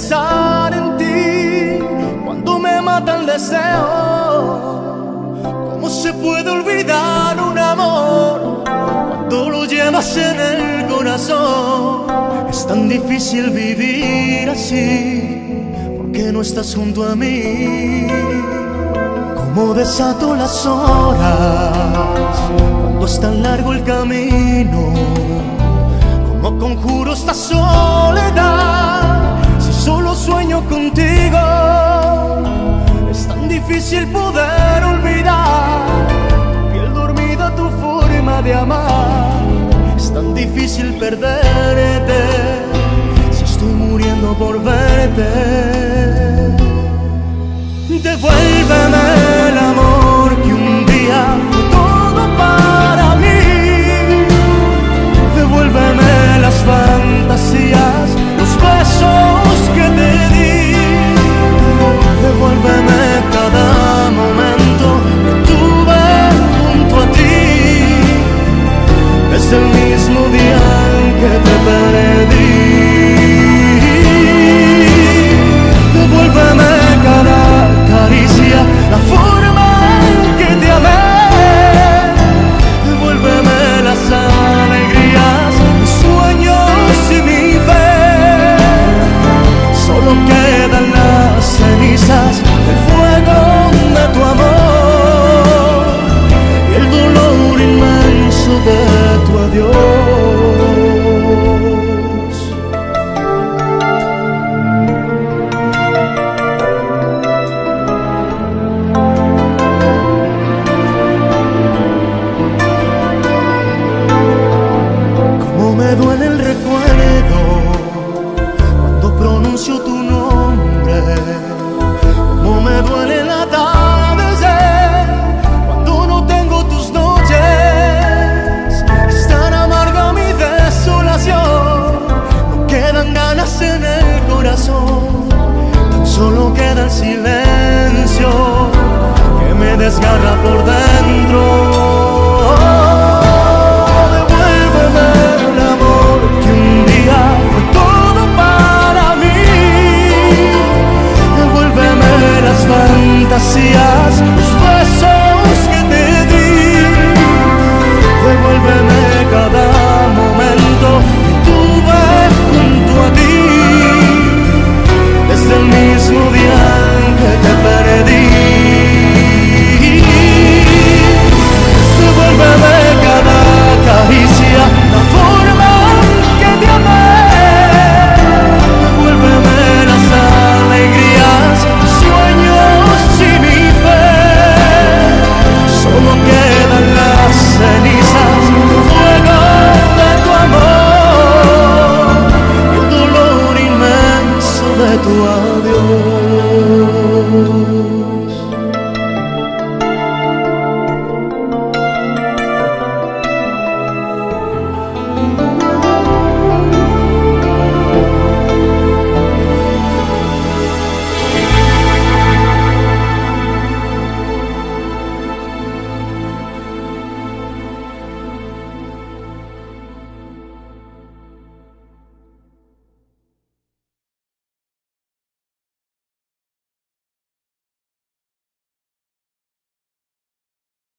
pensar en ti cuando me mata el deseo. ¿Cómo se puede olvidar un amor cuando lo llevas en el corazón? Es tan difícil vivir así porque no estás junto a mí. Cómo desato las horas cuando es tan largo el camino. Cómo conjuro esta soledad si solo sueño contigo. Es tan difícil poder olvidar tu piel dormida, tu forma de amar. Es tan difícil perderte si estoy muriendo por verte. Devuélveme el amor que un día fue todo para mí. Devuélveme las fantasías, los besos que te di. Devuélveme cada momento que tuve junto a ti. Desde el mismo día en que te perdí. Devuélveme cada caricia, la forma en que te amé. Devuélveme las alegrías, mis sueños y mi fe. Solo quedan las cenizas del fuego de tu amor y el dolor inmenso de tu adiós. Me duele el recuerdo cuando pronuncio tu nombre. Cómo me duele el atardecer cuando no tengo tus noches. Es tan amarga mi desolación, no quedan ganas en el corazón. Tan solo queda el silencio que me desgarra por dentro. Fantasías, los besos que te di. Devuélveme cada momento que tuve junto a ti. Desde el mismo día en que te perdí. Devuélveme cada caricia, la forma en que te amé. Devuélveme las alegrías, sueños y mi fe. Solo quedan las cenizas, el fuego de tu amor y el dolor inmenso de tu adiós.